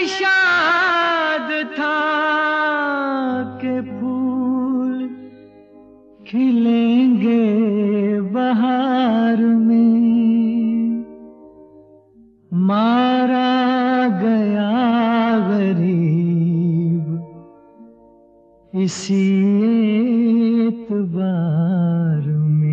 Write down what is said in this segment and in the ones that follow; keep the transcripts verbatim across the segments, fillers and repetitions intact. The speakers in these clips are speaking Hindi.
शाद था कि फूल खिलेंगे बहार में, मारा गया गरीब इसी एतबार में।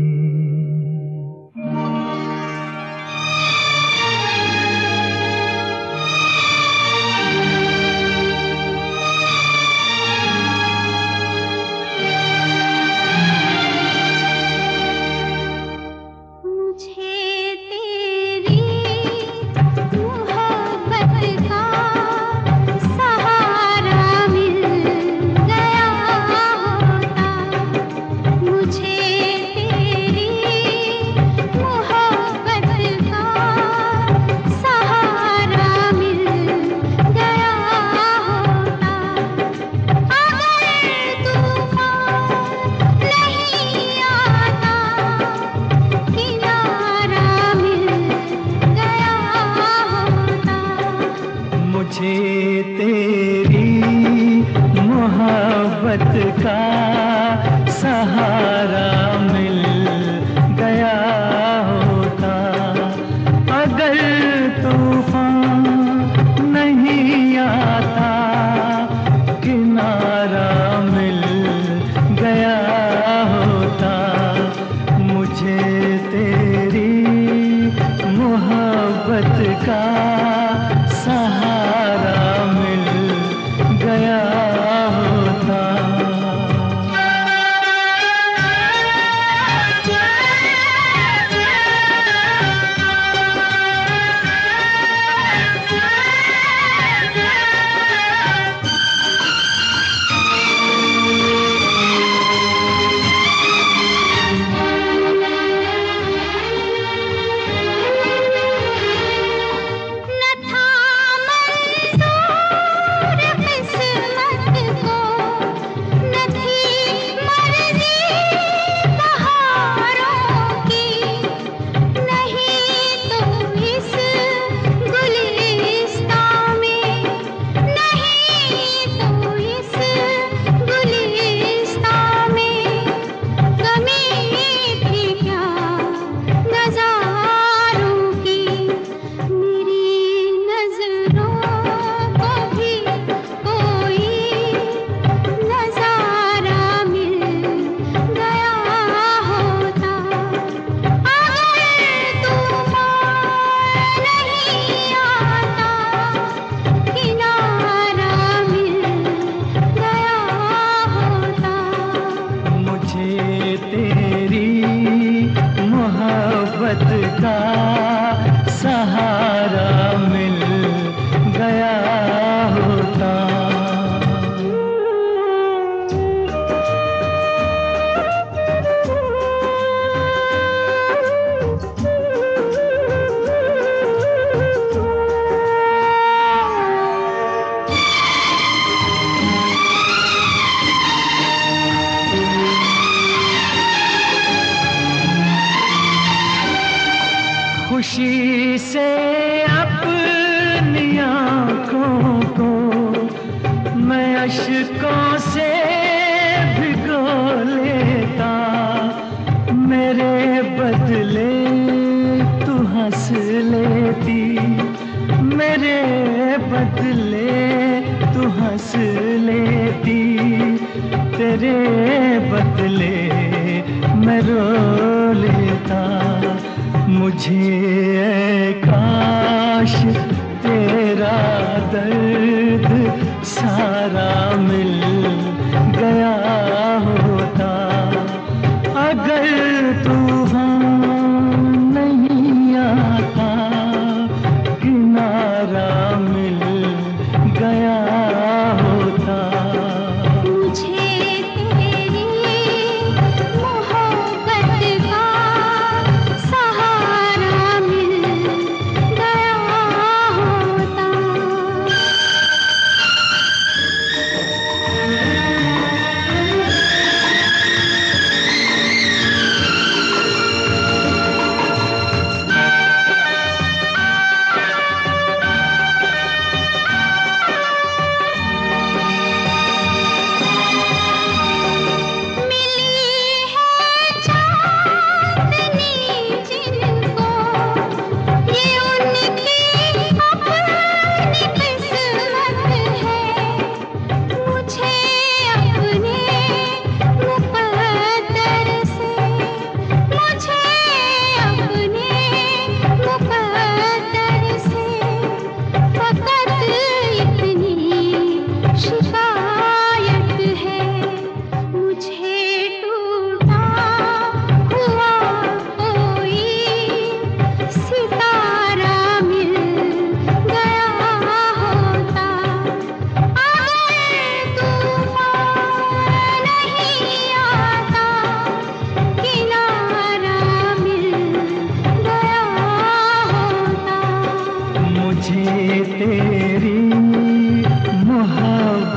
मुझे तेरी मोहब्बत का सहारा मिल गया होता, अगर तूफान नहीं आता किनारा मिल गया होता। मुझे तेरी मोहब्बत का सहारा मिल गया होता। का सहारा मिल गया होता। खुशी से अपनी आँखों को मैं अश्कों से भिगो लेता, मेरे बदले तू हंस लेती, मेरे बदले तू हंस लेती, तेरे बदले मैं रो लेता। मुझे काश तेरा दर्द सारा मिल गया होता, अगर तूफान नहीं आता किनारा मिल गया होता।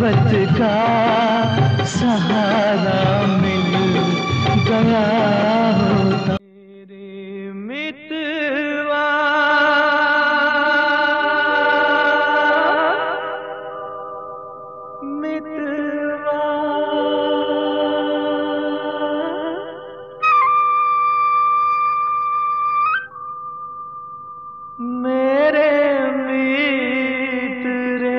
मोहब्बत का सहारा मिल गया होता। मेरे मितवा मितवा मेरे मित्र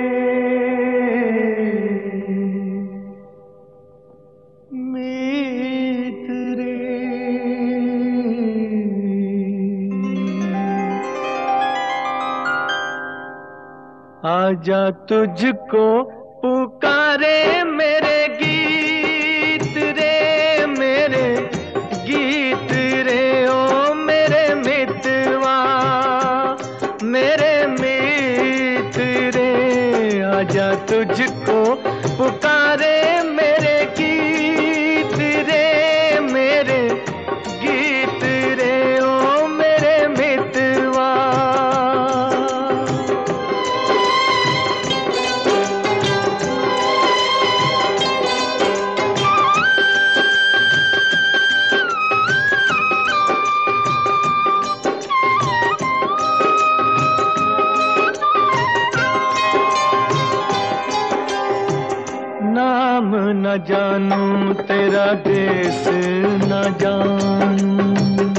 मित्र आजा तुझको पुकारे मेरे गीत रे मेरे गीत रे ओ मेरे मितवा मेरे मित्र रे आजा तुझको पुकारे मेरे गीत रे मेरे गीत रे ओ मेरे मितवा। नाम न जानूं तेरा देश न जानूं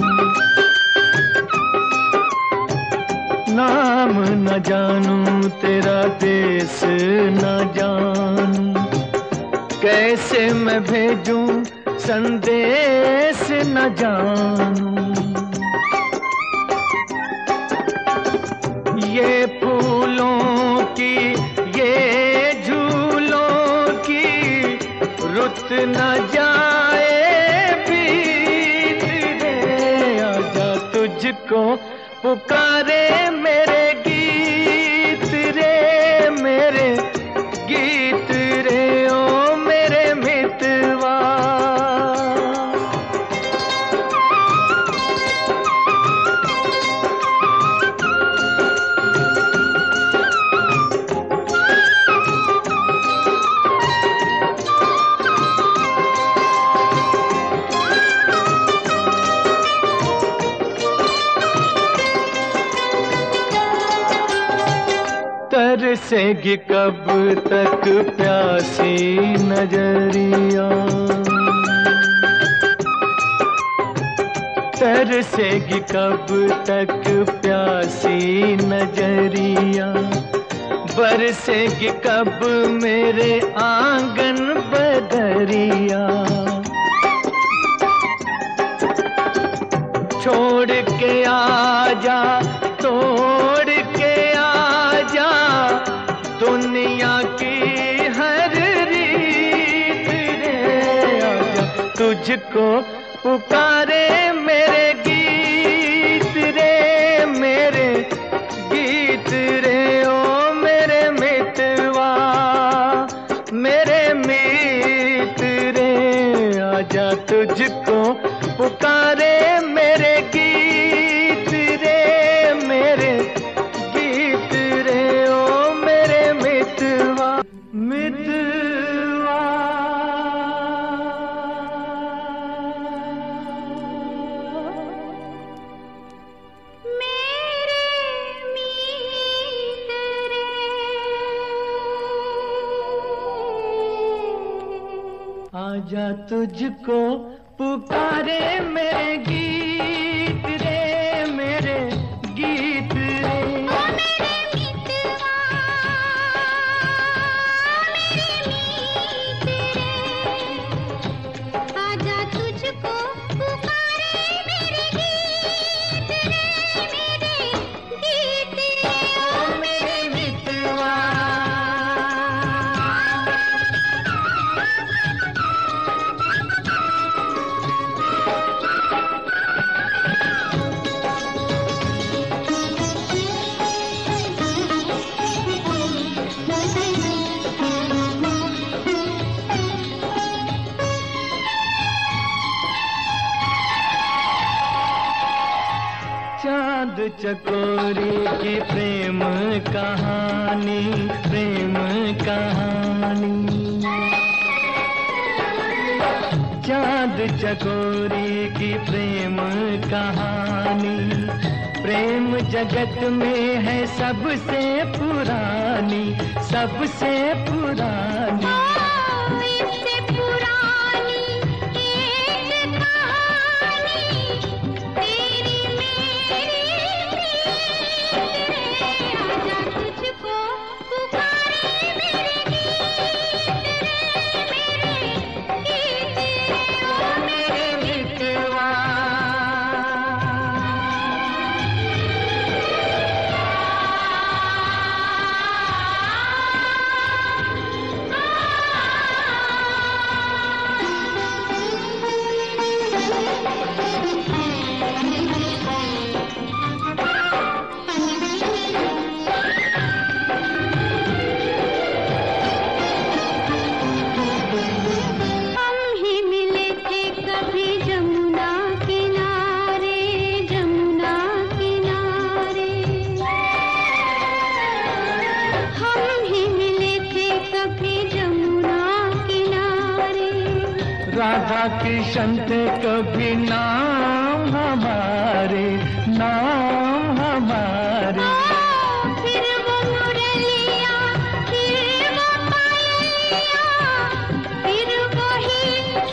नाम न जानूं तेरा देश न जानूं कैसे मैं भेजूं संदेश न जानूं ये फूलों की ये रुत न जाए बीत रे आजा तुझको पुकारे मेरे गीत रे मेरे गीत रे ओ मेरे मितवा। तरसेगी कब तक प्यासी नजरिया तरसेगी कब तक प्यासी नजरिया बरसेगी कब मेरे आंगन बदरिया छोड़ के आजा तोड़ के आजा दुनिया की हर रीत रे आजा तुझको पुकारे मेरे गीत रे मेरे गीत रे ओ मेरे मितवा मेरे मित्र रे आजा तुझको पुकारे मेरे गीत रे मेरे गीत रे ओ मेरे मितवा मितवा मेरे मित्र आजा तुझको पुकारे मेरे गीत रे मेरे गीत रे ओ मेरे मितवा मेरे मित्र आजा तुझको पुकारे मेरे गीत रे मेरे गीत रे ओ मेरे मितवा। चकोरी की प्रेम कहानी, प्रेम कहानी। चांद चकोरी की प्रेम कहानी, प्रेम जगत में है सबसे पुरानी, सबसे पुरानी। इससे पुरानी एक कहानी तेरी मेरी प्रीत रे। आजा तुझको पुकारे मेरे गीत रे, मेरे गीत रे ओ मेरे मितवा। राधा कृष्ण थे कभी नाम हमारे, नाम हमारे। फिर वो मुरलिया, फिर वो पायलिया, फिर वही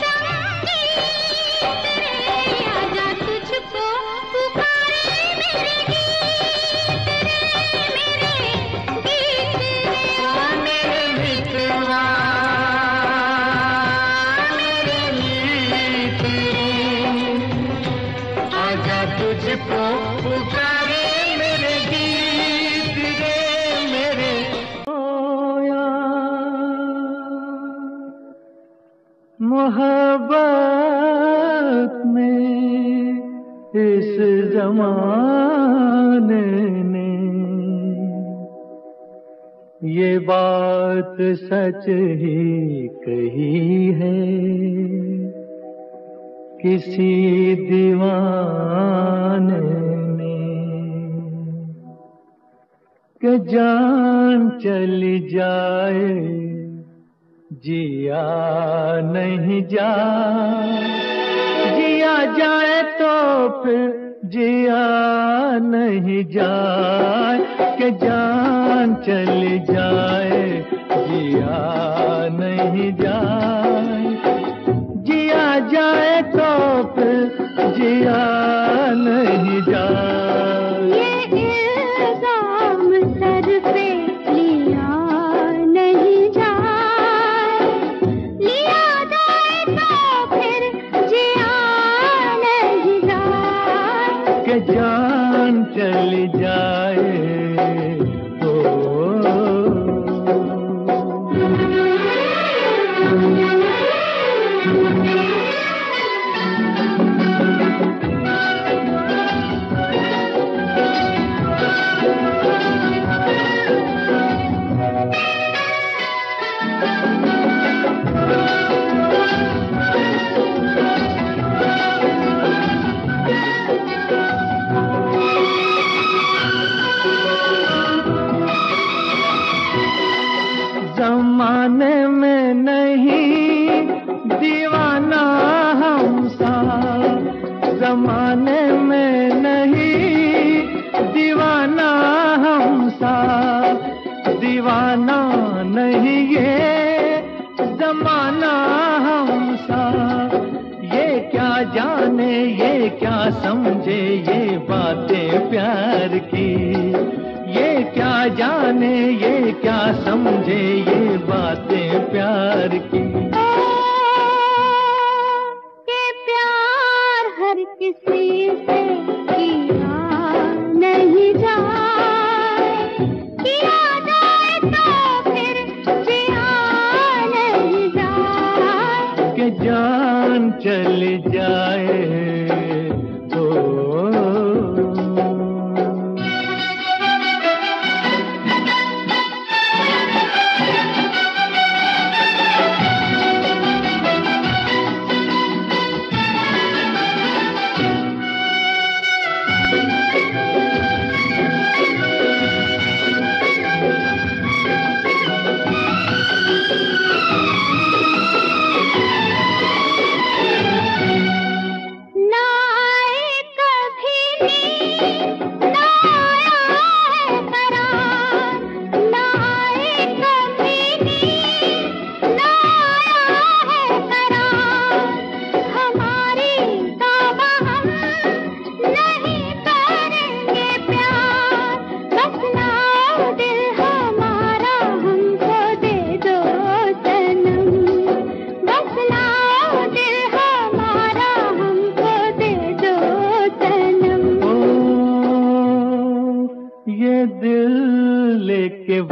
संगीत रे। आजा तुझको पुकारे मेरे गीत रे, मेरे गीत रे ओ मेरे मितवा। तुझको पुकारे मेरे गीत रे, मेरे रोया। मोहब्बत में इस जमाने ने ये बात सच ही कही है, किसी दीवाने ने कि जान चली जाए जिया नहीं जाए, जिया जाए तो फिर जिया नहीं जाए, कि जान चली जाए जिया नहीं जाए, जिया जाए तो फिर जिया नहीं जाए। ये इल्जाम सर पे लिया नहीं जाए, लिया जाए तो फिर जिया नहीं जाए, कि जान चली जाए तो जमाने में नहीं दीवाना हम सा, जमाने में नहीं दीवाना हम सा, दीवाना नहीं ये जमाना हम सा। ये क्या जाने ये क्या समझे ये बातें प्यार की, ये क्या जाने ये क्या समझे ये बातें प्यार की। के प्यार हर किसी से किया नहीं जाए, किया जाए तो फिर जिया नहीं जाए, कि जान चली जाए तो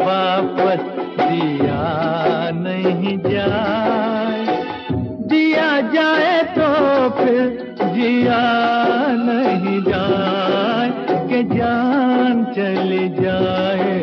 वापस दिया नहीं जाए, दिया जाए तो फिर जिया नहीं जाए, कि जान चली जाए।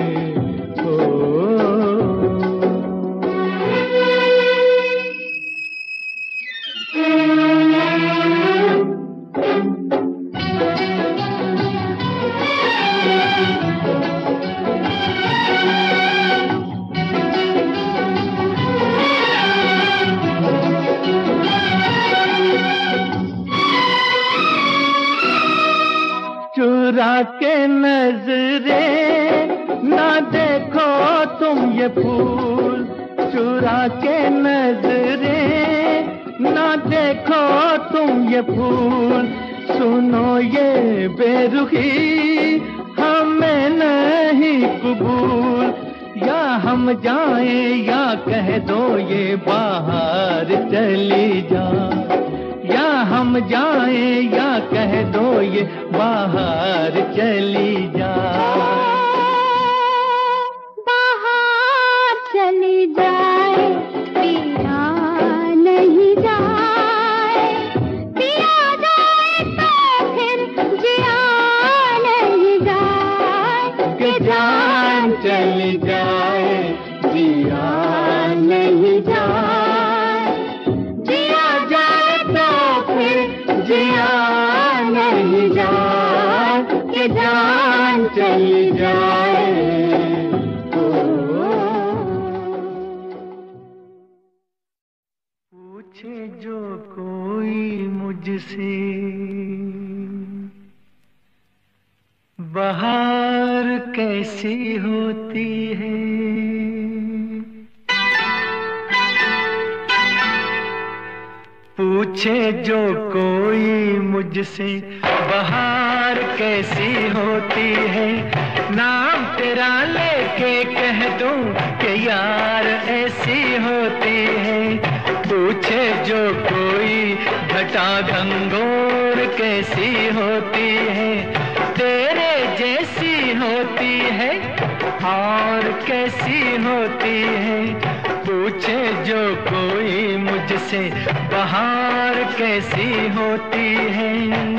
चुरा के नजरे ना देखो तुम ये फूल, चुरा के नजरे ना देखो तुम ये फूल, सुनो ये बेरुखी हमें नहीं कबूल, या हम जाएं या कह दो ये बाहर चली जा, या हम जाएं या कह दो ये बाहर चली जा। बाहर चली जाए, पिया नहीं जाए, पिया जाए तो फिर जिया नहीं जाए, कि जान चली जाए, जिया नहीं जाए, जिया जाए तो फिर जिया नहीं जाए, कि जान चली जाए। पूछे जो कोई मुझसे बहार कैसी होती है, पूछे जो कोई मुझसे बहार कैसी होती है, नाम तेरा लेके कह दूं कि यार ऐसी होती है। पूछे जो कोई घटा घंघोर कैसी होती है, तेरे जैसी होती है और कैसी होती है। पूछे जो कोई मुझसे बहार कैसी होती है।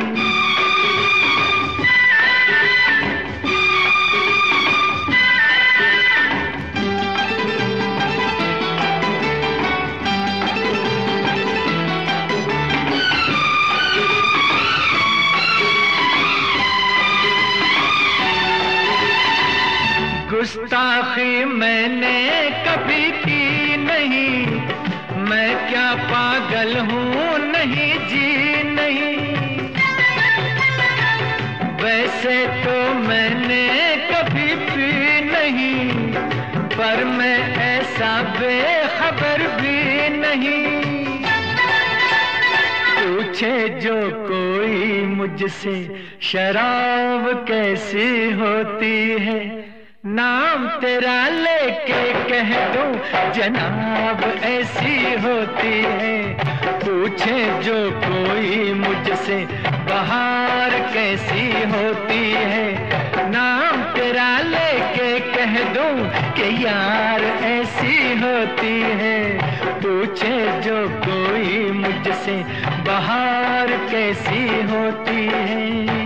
गुस्ताखी मैंने कभी की नहीं, मैं क्या पागल हूँ नहीं जी नहीं। वैसे तो मैंने कभी पी नहीं, पर मैं ऐसा बेखबर भी नहीं। पूछे जो कोई मुझसे शराब कैसी होती है, नाम तेरा लेके कह दूं जनाब ऐसी होती है। पूछे जो कोई मुझसे बहार कैसी होती है, नाम तेरा लेके कह दूं कि यार ऐसी होती है। पूछे जो कोई मुझसे बहार कैसी होती है।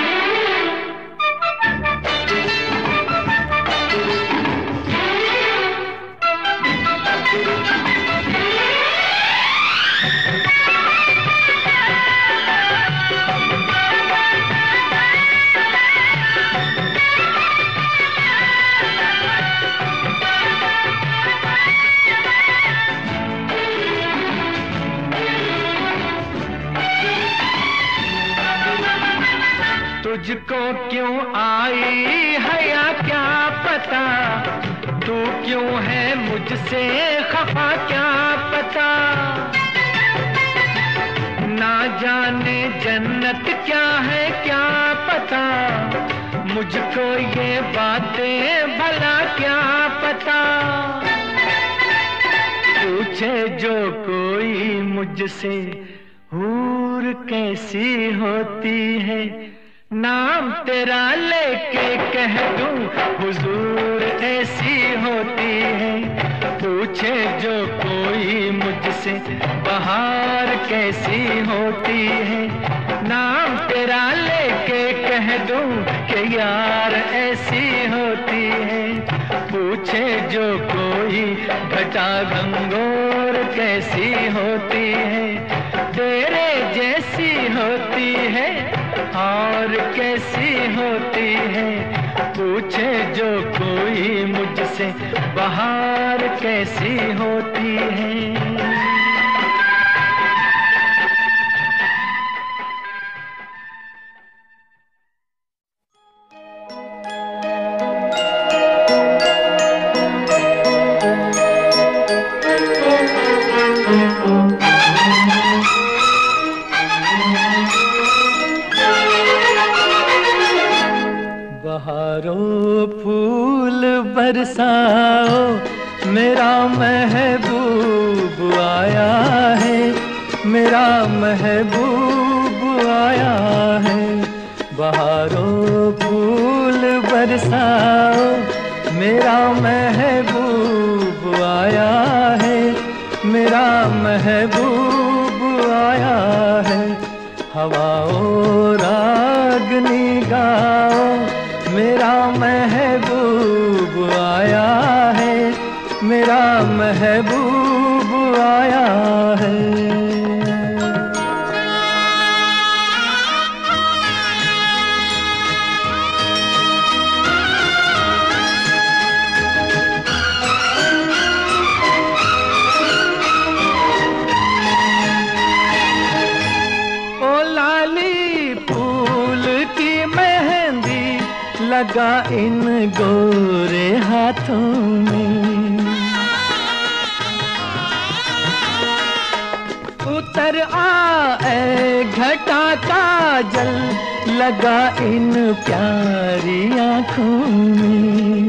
तुझको क्यों आई हया क्या पता, तू क्यों है मुझसे खफा क्या पता। ना जाने जन्नत क्या है क्या पता, मुझको ये बातें भला क्या पता। पूछे जो कोई मुझसे हूर कैसी होती है, नाम तेरा लेके कह दूं हुजूर ऐसी होती है, पूछे जो कोई मुझसे बहार कैसी होती है। नाम तेरा लेके कह दूं कि यार ऐसी होती है, पूछे जो कोई घटा घंगोर कैसी होती है। तेरे जैसी होती है और कैसी होती है, पूछे जो कोई मुझसे बहार कैसी होती है। बहारों फूल बरसाओ, मेरा महबूब आया है, मेरा महबूब आया है। बहारों फूल बरसाओ, मेरा महबूब आया है, मेरा महबूब आया है। हवाओं रागनी गाओ, मेरा महबूब आया है, मेरा महबूब आया है। ओ लाली फूल की मेहंदी लगा इन गोरे हाथों में, उतर आए घटा का जल लगा इन प्यारी आँखों में।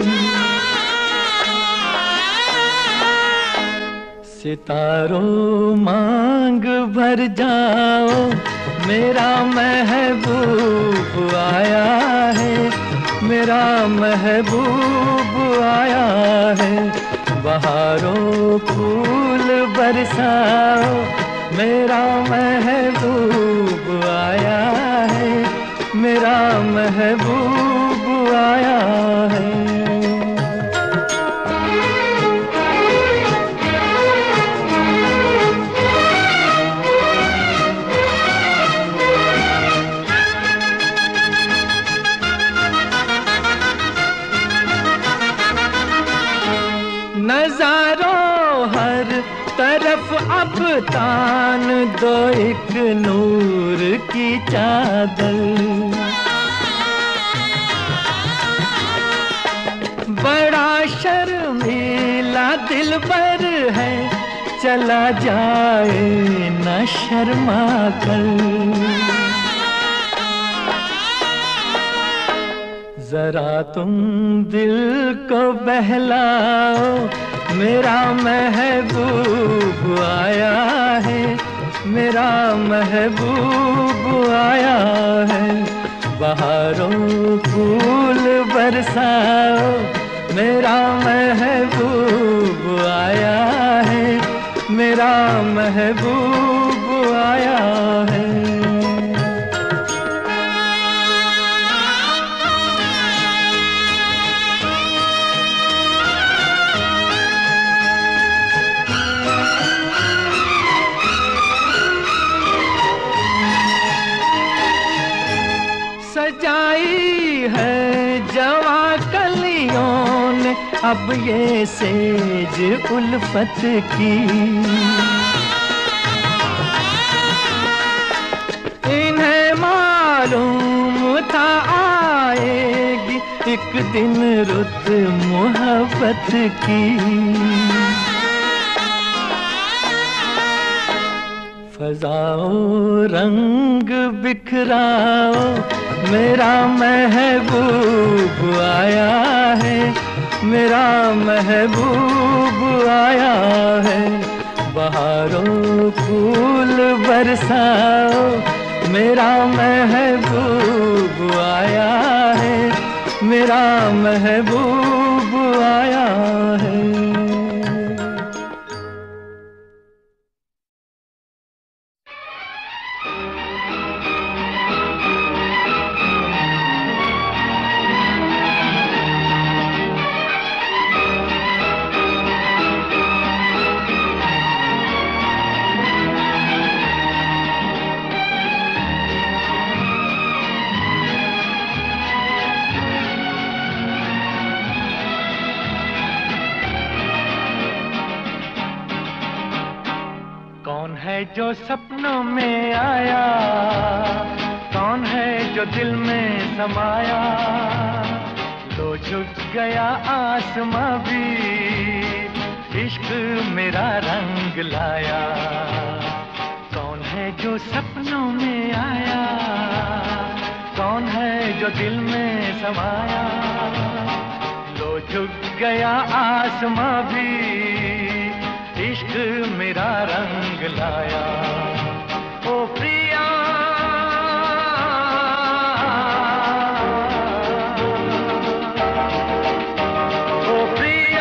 सितारों मांग भर जाओ, मेरा महबूब आया है, मेरा महबूब आया है। बहारों फूल बरसाओ, मेरा महबूब आया है, मेरा महबूब आया है। नजारों हर तरफ अब तान दो एक नूर की चादर, बड़ा शर्मीला दिलबर है, चला जाए न शर्मा कर। जरा तुम दिल को बहलाओ, मेरा महबूब आया है, मेरा महबूब आया है। बहारों फूल बरसाओ, मेरा महबूब आया है, मेरा महबूब आया है। सजाई है जवा कलियों ने अब ये सेज उल्फत की, इन्हें मालूम था आएगी एक दिन रुत मोहब्बत की। फजाओं रंग बिखराओ, मेरा महबूब आया है, मेरा महबूब आया है। बहारों फूल बरसाओ, मेरा महबूब आया है, मेरा महबूब आया है। जो सपनों में आया, कौन है जो दिल में समाया, तो झुक गया आसमां भी, इश्क मेरा रंग लाया। कौन है जो सपनों में आया, कौन है जो दिल में समाया, तो झुक गया आसमां भी, इश्क मेरा रंग लाया। ओ प्रिया ओ प्रिया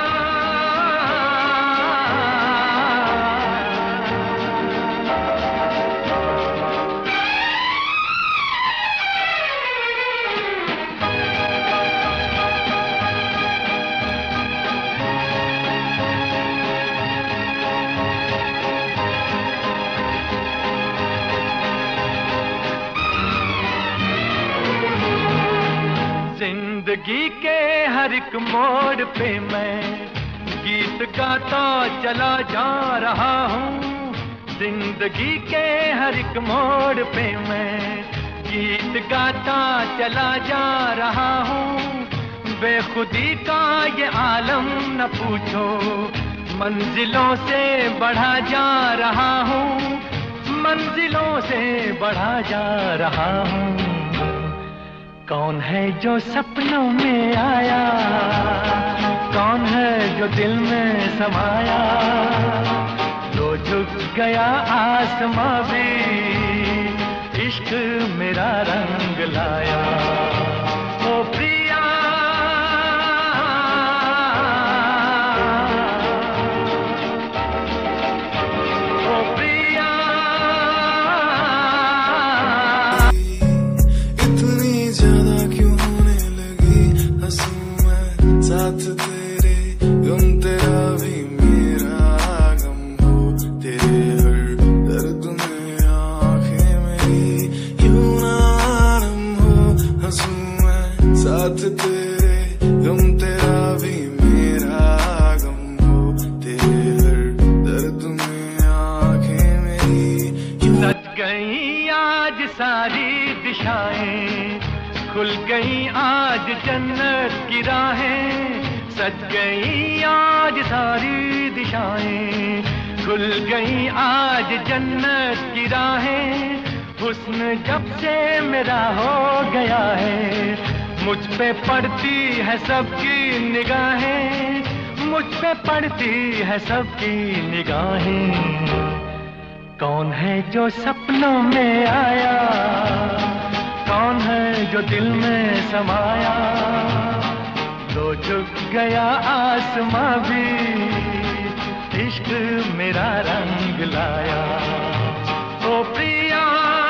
जिंदगी के हर एक मोड़ पे मैं गीत गाता चला जा रहा हूँ। जिंदगी के हर एक मोड़ पे मैं गीत गाता चला जा रहा हूँ। बेखुदी का ये आलम न पूछो, मंजिलों से बढ़ा जा रहा हूँ, मंजिलों से बढ़ा जा रहा हूँ। कौन है जो सपनों में आया, कौन है जो दिल में समाया, तो झुक गया आसमां भी, इश्क मेरा रंग लाया। ओ प्रिया साथ तेरे, गम तेरा भी मेरा गम हो, तेरे हर दर्द में आंखें मेरी यूं नरम हो। हंसूं मैं साथ तेरे, गम तेरा भी मेरा गम हो, तेरे हर दर्द में आंखें मेरी यूं। सज गई आज सारी दिशाएं, खुल गई आज जन्नत की राहें। सज गई आज सारी दिशाएं, खुल गई आज जन्नत की राहें। हुस्न जब से मेरा हो गया है, मुझ पे पड़ती है सबकी निगाहें, मुझ पे पड़ती है सबकी निगाहें। कौन है जो सपनों में आया, कौन है जो दिल में समाया, तो झुक गया आसमां भी, इश्क मेरा रंग लाया। ओ प्रिया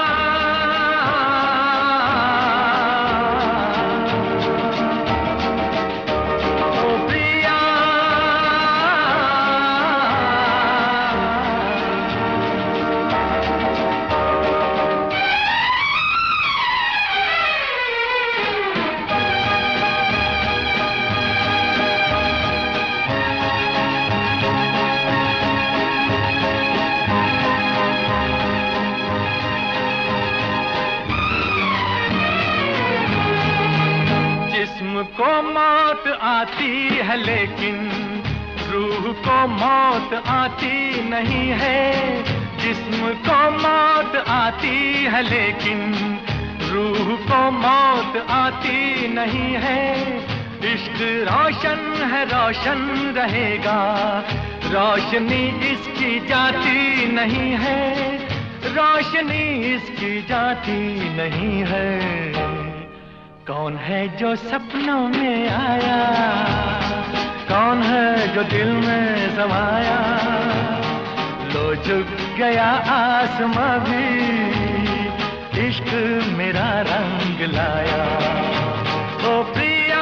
को मौत आती है लेकिन रूह को मौत आती नहीं है। जिस्म को मौत आती है लेकिन रूह को मौत आती नहीं है। इश्क रोशन है रोशन रहेगा, रोशनी इसकी जाती नहीं है। रोशनी इसकी जाती नहीं है। कौन है जो सपनों में आया, कौन है जो दिल में समाया, लो झुक गया आसमां भी, इश्क मेरा रंग लाया। ओ प्रिया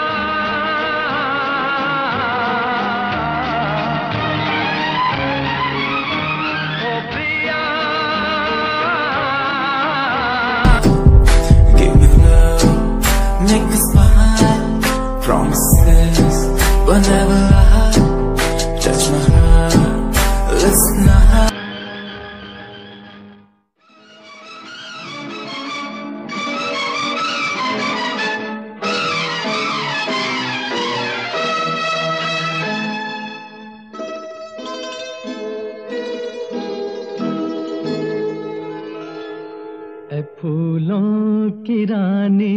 ओ प्रिया, give me love, make me smile, promises but never lie, touch my heart, listen now. ऐ फूलों की रानी,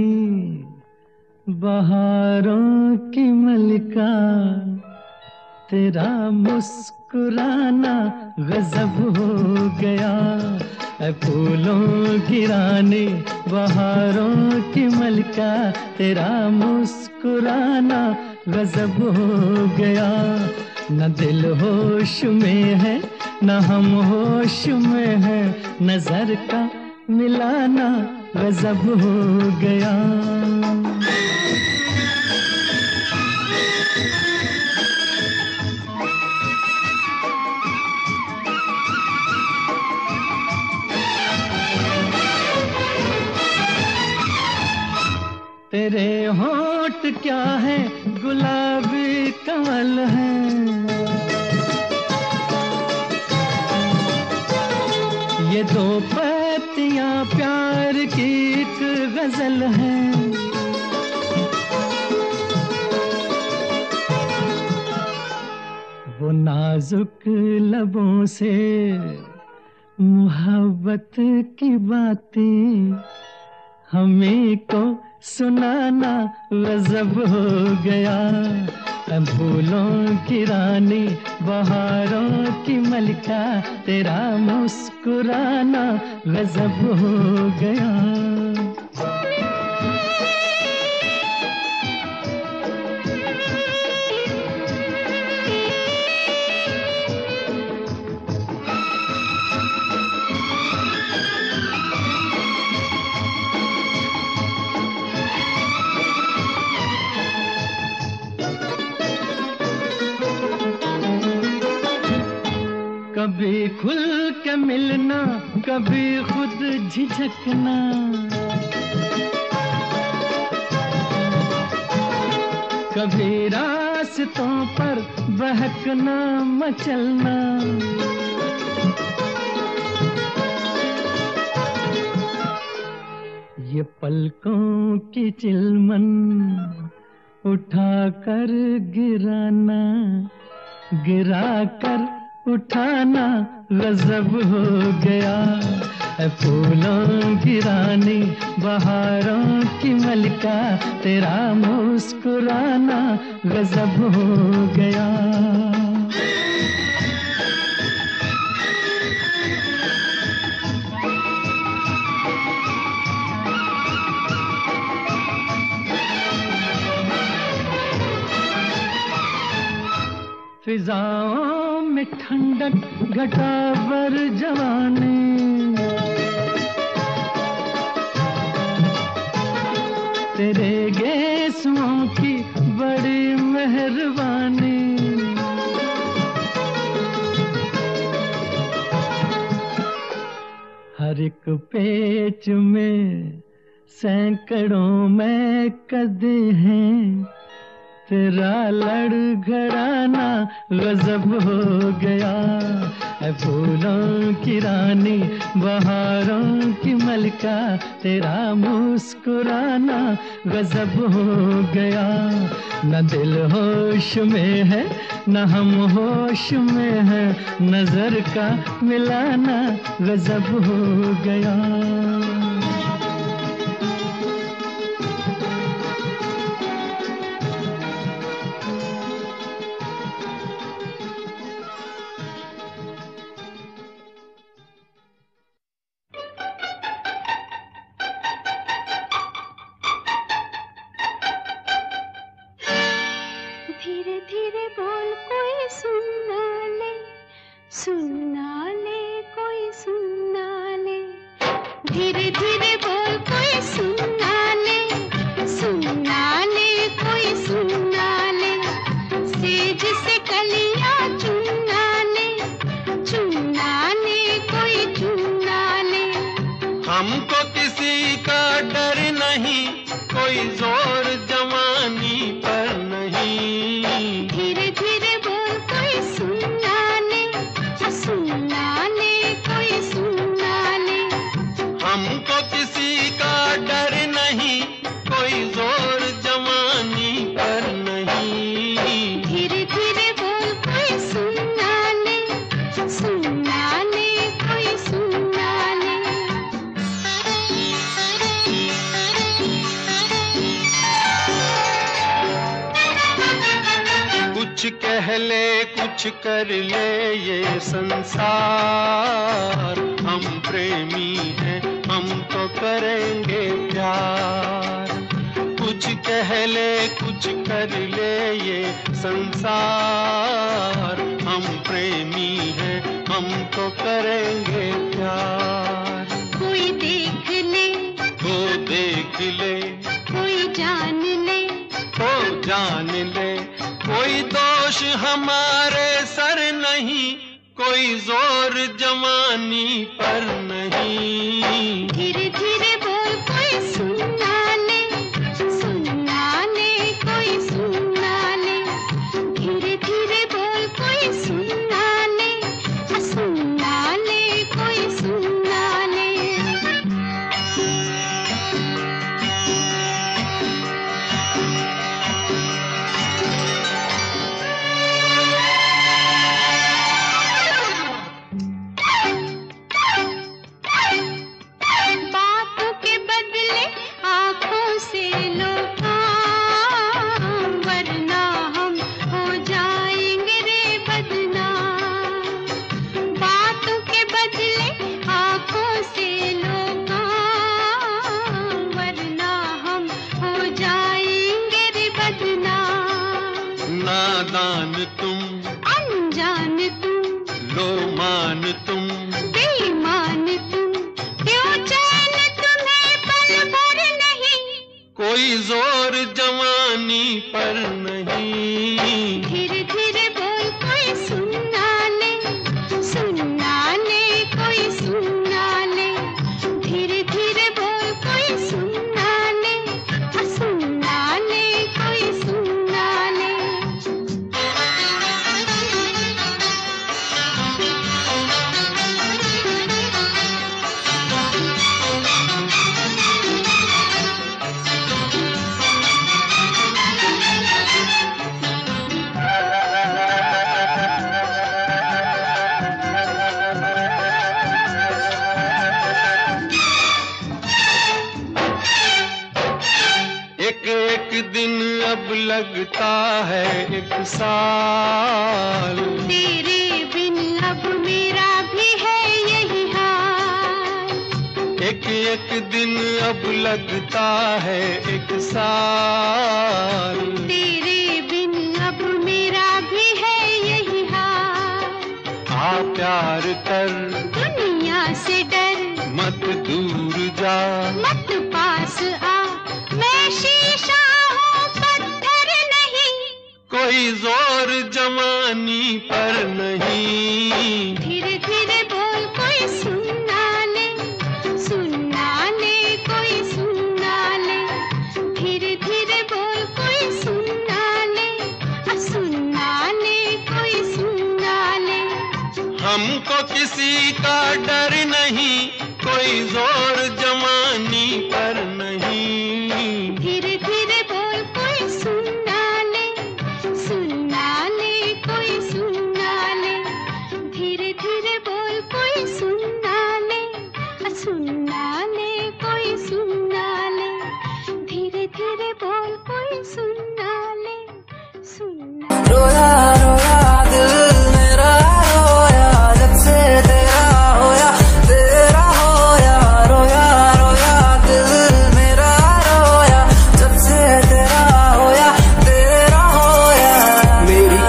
बहारों की मलिका, तेरा मुस्कुराना गजब हो गया। ऐ फूलों की रानी, बहारों की मलिका, तेरा मुस्कुराना गजब हो गया। न दिल होश में है, न हम होश में है, नजर का मिलाना गजब हो गया। तेरे होंठ क्या है, गुलाबी कमल है, ये दो पत्तियां प्यार की एक गजल है। वो नाजुक लबों से मोहब्बत की बातें हमें को सुनाना गजब हो गया। फूलों की रानी, बहारों की मलिका, तेरा मुस्कुराना गजब हो गया। कभी खुल के मिलना, कभी खुद झिझकना, कभी रास्तों पर बहकना मचलना। ये पलकों की चिलमन उठा कर गिराना, गिरा कर उठाना गजब हो गया। फूलों की रानी, बहारों की मलिका, तेरा मुस्कुराना गजब हो गया। फिजाओं में ठंडक घटा बर जवानी, तेरे गेसुओं की बड़ी मेहरबानी। हर एक पेच में सैकड़ों में कदे हैं, तेरा लड़खड़ाना गजब हो गया। फूलों की रानी, बहारों की मलिका, तेरा मुस्कुराना गजब हो गया। न दिल होश में है, न हम होश में है, नजर का मिलाना गजब हो गया। धीरे बोल कोई सुन ना ले, सुन ना ले कोई सुन ना ले, धीरे धीरे बोल कोई सुन ना ले, सुन ना ले कोई सुन ना ले, सेज से कलियां चुन ना ले, चुन ना ले कोई चुन ना ले। हमको किसी का डर नहीं, कोई जोर जवानी पर नहीं, धीरे धीरे बोल कोई सुन ना ले, सुन ना ले कोई सुन ना ले। हमको किसी का डर नहीं, कोई जोर जवानी पर नहीं, धीरे धीरे बोल कोई सुन ना ले, सुन ना ले कोई सुन ना ले। कुछ कह ले कुछ कर ले ये संसार, हम प्रेमी हैं हम तो करेंगे प्यार। कुछ कह ले कुछ कर ले ये संसार, हम प्रेमी हैं हम तो करेंगे प्यार। कोई देख ले वो देख ले कोई जान ले, वो जान ले, कोई दोष हमारे सर नहीं, कोई जोर जवानी पर नहीं, धीरे धीरे बोल कोई सुन ना ले, सुन ना ले कोई सुन ना ले, धीरे धीरे बोल कोई सुन ना ले, सुन ना ले कोई सुन ना ले। बातों के बदले आँखों से लो काम, वरना हम हो जाएंगे रे बदनाम। बातों के बदले आँखों से लो काम, वरना हम हो जाएंगे रे बदनाम। नादान तुम अनजान तुम, लो मान तुम, बेईमान तुम, क्यों चैन तुम्हें पल भर नहीं, कोई जोर जवानी पर नहीं, धीरे धीरे बोल कोई सुन ना ले, सुन ना ले कोई सुन ना ले, धीरे धीरे बोल कोई सुन ना ले, सुन ना ले कोई सुन ना ले। एक एक दिन अब लगता है एक साल, तेरे बिन अब मेरा भी है यही हाल, एक एक दिन अब लगता है एक साल, तेरे बिन अब मेरा भी है यही हाल। आ प्यार कर दुनिया से डर, मत दूर जा, मत पास आ, मैं शीशा हूँ पत्थर नहीं, कोई जोर जवानी पर नहीं, धीरे धीरे बोल कोई सुन ना ले, सुन ना ले कोई सुन ना ले, धीरे धीरे बोल कोई सुन ना ले, सुन ना ले कोई सुन ना ले। हमको किसी का डर नहीं, कोई जोर जवानी पर नहीं, धीरे धीरे बोल कोई सुन ना ले, सुन ना ले कोई सुन ना ले, धीरे धीरे बोल कोई सुन ना ले, सुन ना ले कोई सुन ना ले, धीरे धीरे बोल कोई सुन ना ले, सुन ना ले। रोया रोया दिल मेरा रोया, जब से तेरा होया तेरा होया, रोया रोया दिल मेरा रोया, जब से तेरा होया तेरा होया। मेरी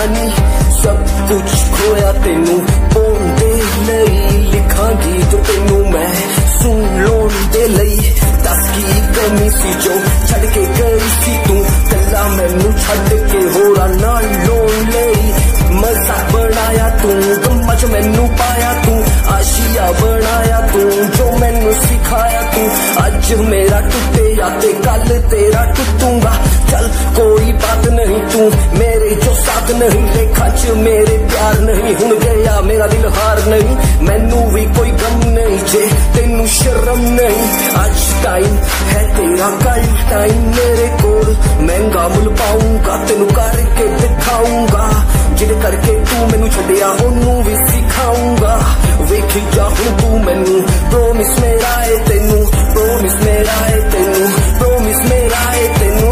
नी सब कुछ खोया तेनू पाउण दे लई लिखां गीत तेनू मैं सुन लोण दे लई दस की कमी सी जो छड़ के गई सी तू कला मैनू छड़ के होरा नाल लोण लई मजा बनाया तू गम्मा च मैनू पाया तू आशिया बनाया तू जो मैनू सिखाया तू अज मेरा टुटे या ते कल तेरा टुटूंगा चल कोई बात नहीं तू मेरे जो साथ नहीं लेखा च मेरे प्यार नहीं हुण गया मेरा दिल हार नहीं मैनू भी कोई गम नहीं जे तेनू शर्म नहीं आज टाइम है तेरा कल टाइम मेरे कोल महंगा मुल पाऊंगा तेनू करके दिखाऊंगा जिद करके तू मैनू छड्डिया ओनू भी सिखाऊंगा वेखी जा हुण तू मैनू प्रोमिस मेरा है तेनू प्रोमिस मेरा है तेनू प्रोमिस मेरा है तेनू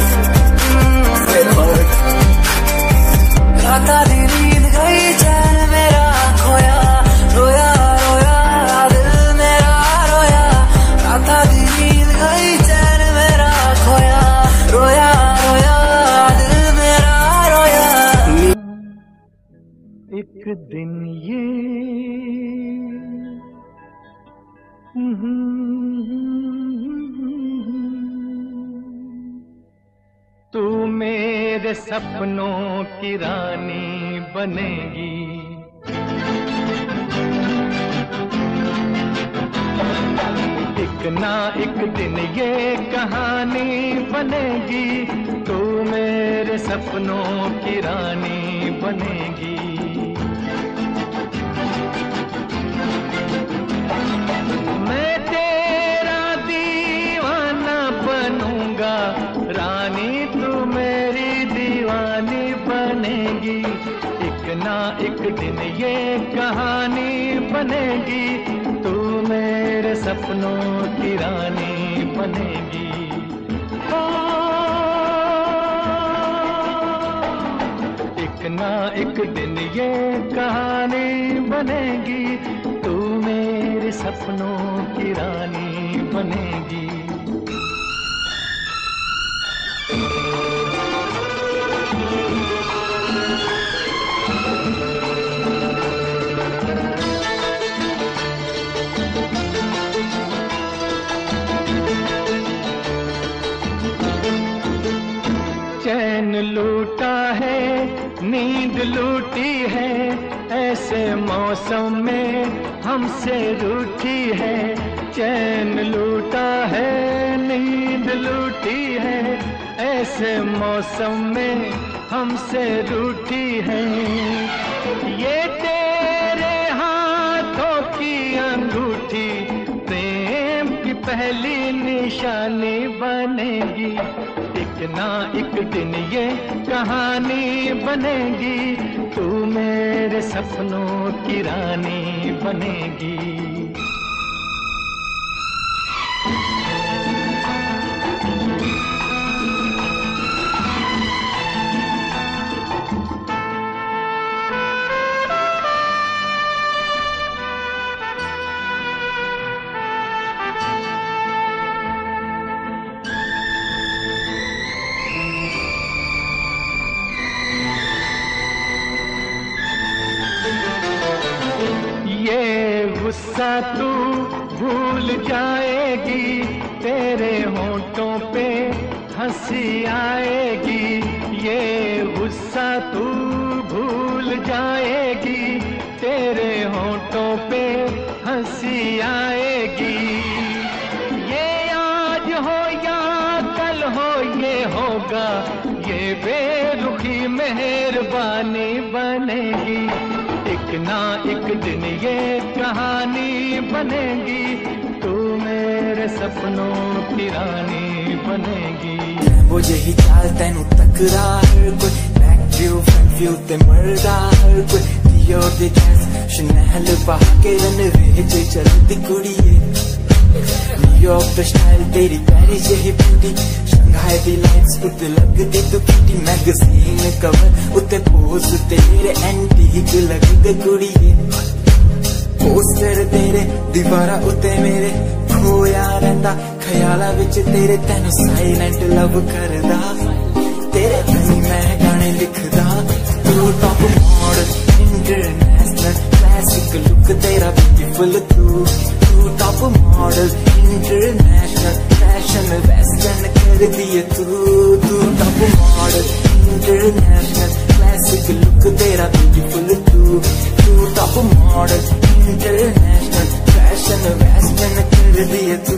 राता दी नींद गई चैन मेरा खोया रोया रोया दिल मेरा रोया राता दी नींद गई चैन मेरा खोया रोया रोया दिल मेरा रोया। एक दिन ये तू मेरे सपनों की रानी बनेगी एक ना एक दिन ये कहानी बनेगी तू मेरे सपनों की रानी बनेगी मैं तेरा दीवाना बनूंगा रानी तू मेरी दीवानी बनेगी एक ना एक दिन ये कहानी बनेगी तू मेरे सपनों की रानी बनेगी एक ना एक दिन ये कहानी बनेगी तू मेरे सपनों की रानी बनेगी। चैन लूटा है नींद लूटी है ऐसे मौसम में हमसे रूठी है चैन लूटा है नींद लूटी है ऐसे मौसम में हमसे रूठी है ये तेरे हाथों की अंगूठी प्रेम की पहली निशानी बनेगी एक ना एक दिन ये कहानी बनेगी तू मेरे सपनों की रानी बनेगी। गुस्सा तू भूल जाएगी तेरे होंठों पे हंसी आएगी ये गुस्सा तू भूल जाएगी तेरे होंठों पे हंसी आएगी ये आज हो या कल हो ये होगा ये बेरुखी मेहरबानी बनेगी एक ना एक दिन ये कहानी बनेगी तू मेरे सपनों की रानी बनेगी वो यही चाल तेनू तकरा हर कोई बैक व्यू फ्रंट व्यू ते मरदा हर कोई दियो दे ड्रेस शनैल पा के रनवे च चलदी कुड़िए न्यूयॉर्क दा स्टाइल तेरी पेरिस यही ब्यूटी शंघाई दी लाइट्स उत्ते लगदी तू किटी मैगजीन कवर उत्ते पोज तेरे एंटीक लगदे कुड़िए पोस्टर तेरे दीवारा उत्ते मेरे खोया रहिंदा ख्याला विच तेरे तेनू साइलेंट लव करदा तेरे कहीं मैं गाना गाने लिखदा तू top model international classic look तेरा ब्यूटीफुल तू तू top model international fashion western कर दिए तू तू top model international classic look तेरा ब्यूटीफुल तू तू top model international fashion western कर दिए तू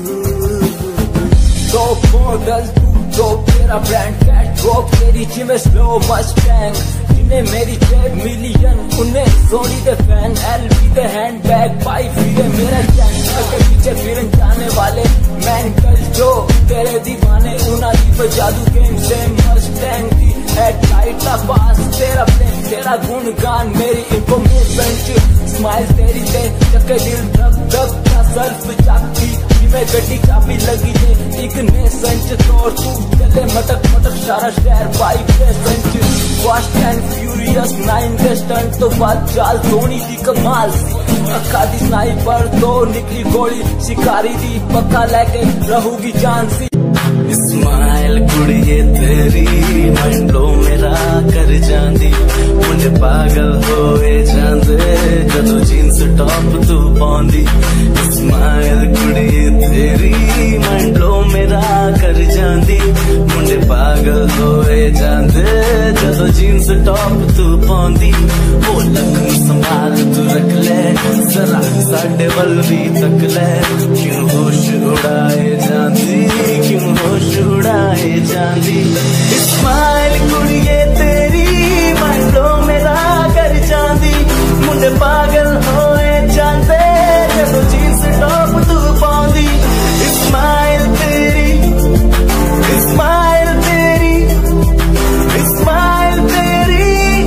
टॉप मॉडल तू टॉप तेरा ब्रांड कैट ड्रॉप तेरी जिम स्लो मस्टैंग जिन्हें मेरी जेब मिलियन उन्हें सोनी दे फैन एलवी दे हैंडबैग पाई फिरे मेरा चैनल के पीछे फिरन जाने वाले मेंटल जो तेरे दीवाने उना दी जादू गेम से मस्टैंग दी हेड लाइट ला पास तेरा प्लेन तेरा गुणगान मेरी इंफॉर्मेशन स्माइल तेरी ते चक्के दिल धक धक का सर्फ जाती में गड्डी चाबी लगी है एक ने संच तोड़ तू चले मटक मटक सारा शहर बाइक पे संच फास्ट एंड फ्यूरियस नाइन के स्टंट तो बात चाल धोनी दी कमाल अक्का दी स्नाइपर तो निकली गोली शिकारी दी पक्का लेके रहूगी जान सी स्माइल कुड़िए तेरी मंडलो मेरा कर जांदी मुझे पागल होए जांदे जदों जींस टॉप तू पाउंदी स्माइल कुड़िए तेरी मंडलो मेरा कर जांदी मुझे पागल होए जांदे जदों जींस टॉप तू पाउंदी ओ लखन संभाल तू रख ले जरा साडे वल भी तक ले क्यों होश उड़ाए जांदी क्यों होश उड़ाए जांदी स्माइल कुड़िए तेरी मंडलो मेरा कर जांदी मुंडे पागल होए जांदे जदों जींस टॉप तू पाउंदी स्माइल तेरी स्माइल तेरी स्माइल तेरी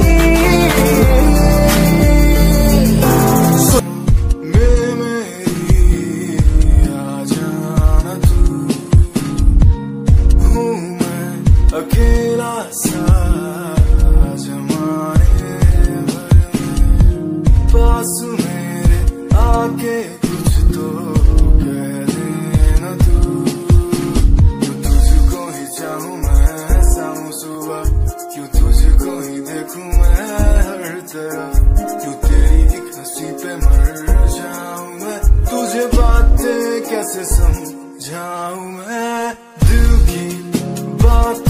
अकेला सा जमाने भर में पास मेरे आके कुछ तो कह देना तू क्यों तुझको ही चाहूं मैं शाम सुबह क्यों तुझको ही देखूं मैं हर तरफ क्यों तेरी एक हंसी पे मर जाऊं मैं तुझे बातें कैसे समझाऊं मैं दिल की बातें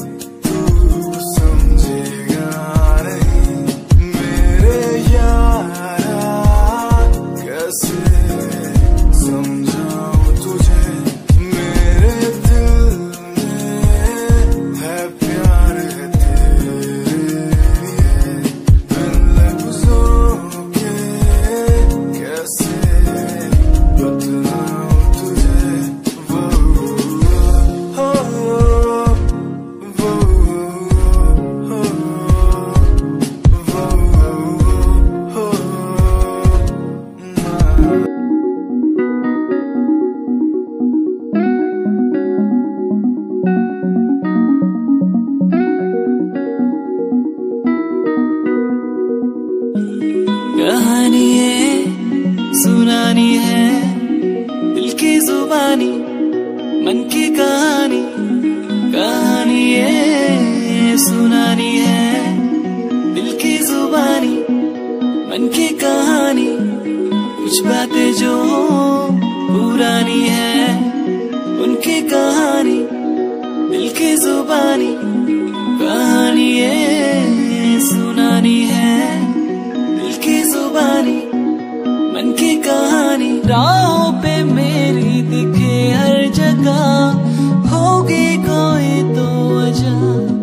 कहानी है सुनानी है दिल की जुबानी मन की कहानी कहानी है सुनानी है दिल की जुबानी मन की कहानी कुछ बातें जो पुरानी है उनकी कहानी दिल की जुबानी कहानी है सुनानी है की जुबानी मन की कहानी राहों पे मेरी दिखे हर जगह होगी कोई तो वजह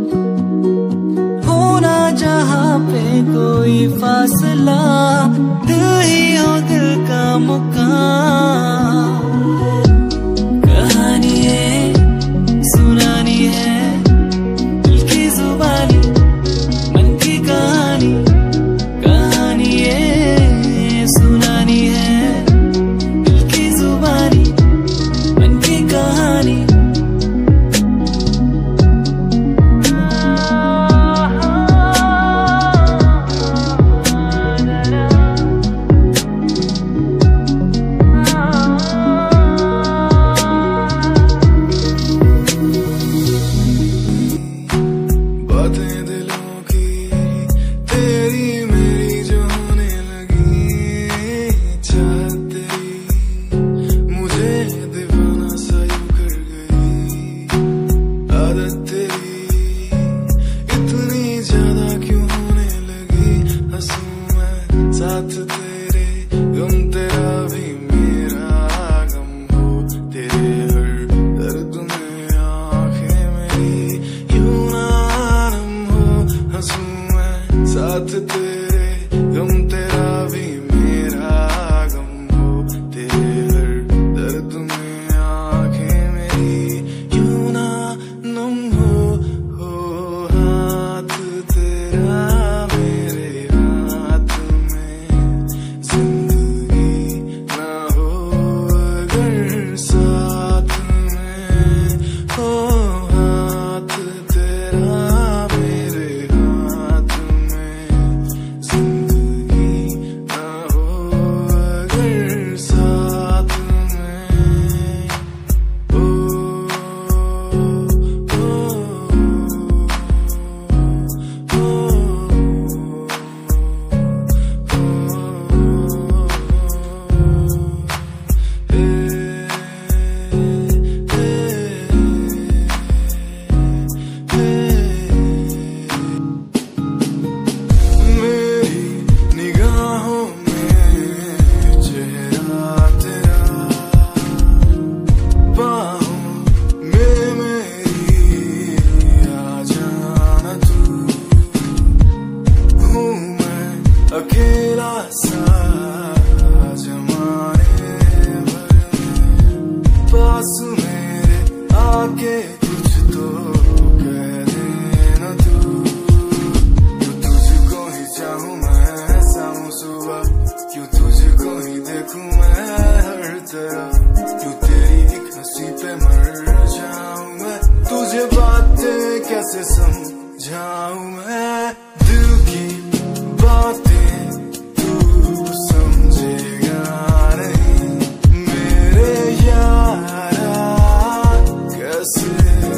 होना जहाँ पे कोई फासला दिल ही हो दिल का मुकाम कहानी है सुनानी है दिल की जुबानी मन की कहानी सुनानी है दिल की जुबानी मन की कहानी आदत तेरी इतनी ज्यादा क्यों होने लगी। हंसूं मैं साथ तेरे, गम तेरा भी मेरा गम हो। तेरे हर दर्द में आंखें मेरी यूं ना नम हो। हंसूं मैं साथ तेरे, गम तेरा भी मेरा गम हो। तेरे हर दर्द में आंखें मेरी यूं ना नम हो। हो हाथ तेरा मेरे हाथ में, जिंदगी ना हो अगर साथ में। हो हाथ तेरा मेरे हाथ में, जिंदगी ना हो अगर साथ में। ओ, ओ, मेरी निगाहों में चेहरा तेरा, बाहों में मेरी आ जाना तू। हूँ मैं अकेला सा जमाने भर में, पास मेरे आके कुछ तो कह देना तू। क्यों तुझको ही चाहूं मैं शाम सुबह, क्यों तुझको ही देखूं मैं हर तरफ। क्यों तेरी एक हंसी पे मर जाऊं मैं, तुझे बातें कैसे समझाऊं मैं। दिल की बातें तू समझेगा नहीं मेरे यारा, कैसे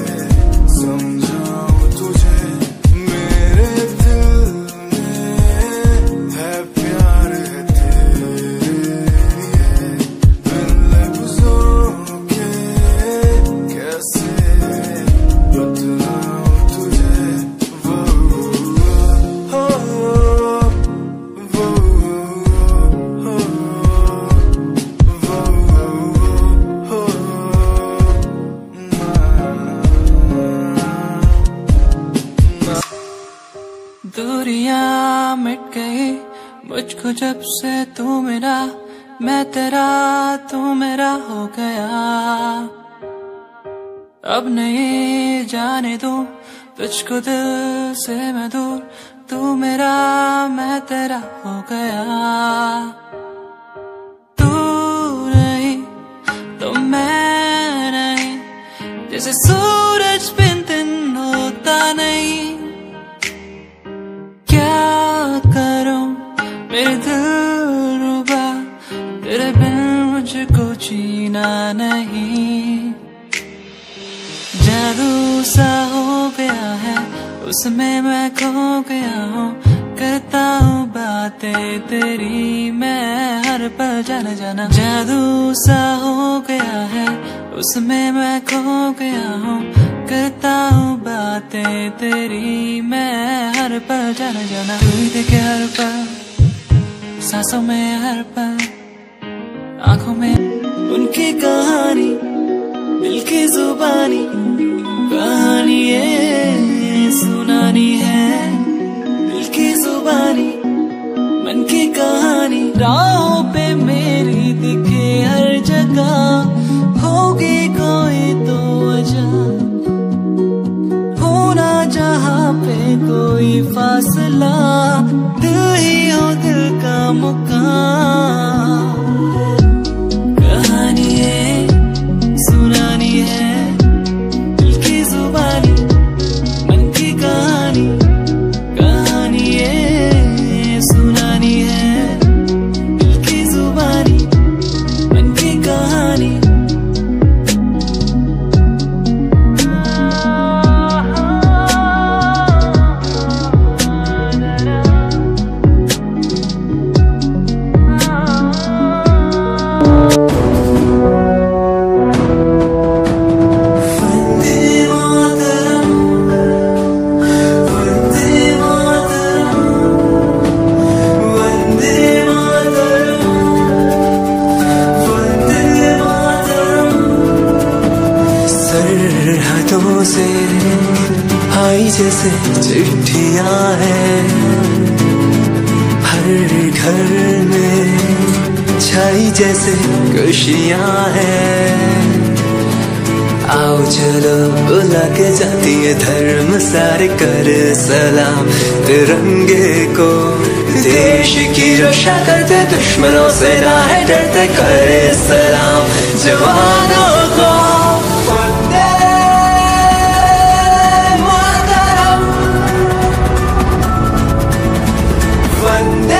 समझाऊं तुझे। मेरे दिल में है प्यार है तेरे लिए, बिन लफ्जों के कैसे बतलाऊं तुझे। वो हो, वो हो, वो हो, दूरियां मिट गई मुझको जब से तू मेरा, मैं तेरा तू मेरा हो गया। अब नहीं जाने दूं तुझको दिल से मैं दूर, तू मेरा मैं तेरा हो गया। तू नहीं तो मैं नहीं, जैसे सूरज बिन दिन होता नहीं। क्या करूं मेरे दिल रुबा, तेरे बिन मुझको जीना नहीं। जादू सा हो गया है उसमें मैं खो गया हूँ, करता हूँ बातें तेरी मैं हर पल जाना जाना। जादू सा हो गया है उसमें मैं खो गया हूँ, करता हूँ बातें तेरी मैं हर पल जाना जाना। तू ही देखे हर पल, सांसों में हर पल, आंखों में उनकी कहानी, दिल की जुबानी कहानी ये सुनानी है। दिल की जुबानी मन की कहानी, राहों पे मेरी दिखे हर जगह, होगी कोई तो वजह, होना जहाँ पे कोई फासला, दिल ही हो दिल का मुकाम। कहानी है सुनानी है, दिल की जुबानी मन की कहानी, कहानी है सुनानी है, दिल की जुबानी मन की कहानी। बातों से आई जैसे चिट्ठियां हैं, हर घर में छाई जैसे खुशियां हैं। आओ चलो बुला के जाती है धर्म सारे कर सलाम तिरंगे को। देश की रक्षा करते दुश्मनों से ना है डरते, करे सलाम जवानों को। वंदे मातरम, वंदे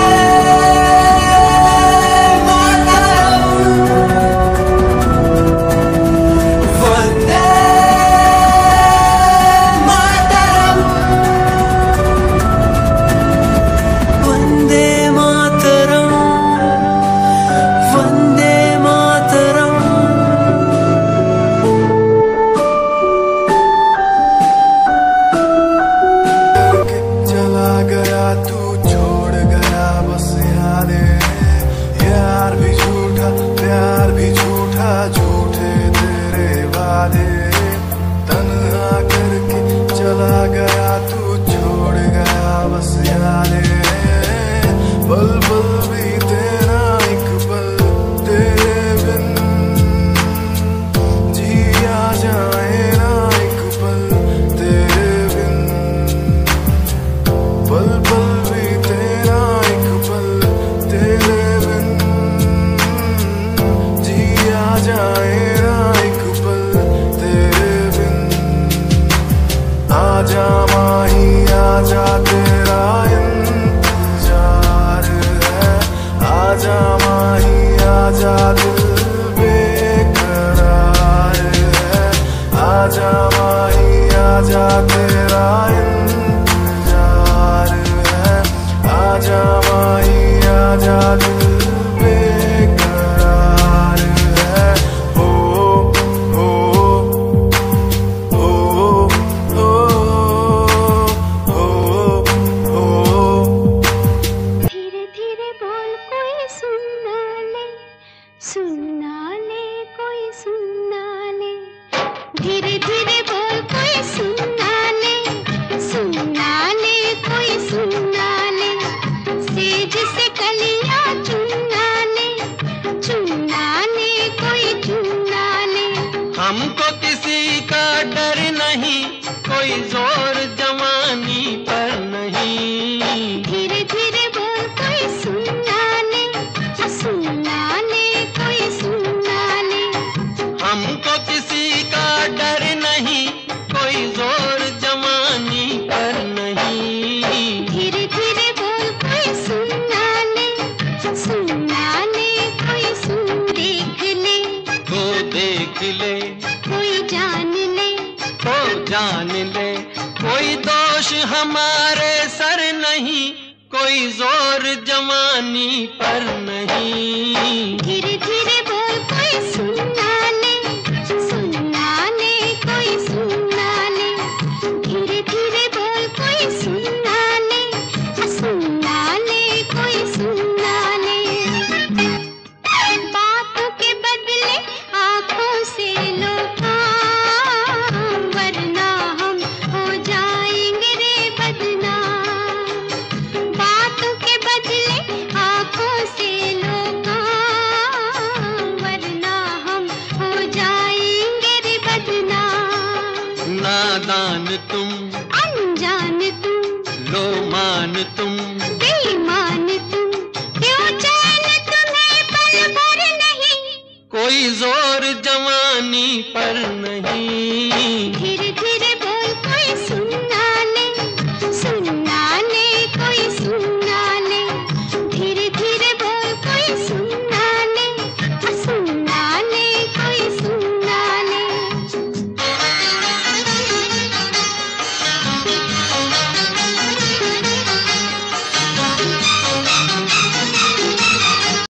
कोई जोर जवानी पर नहीं।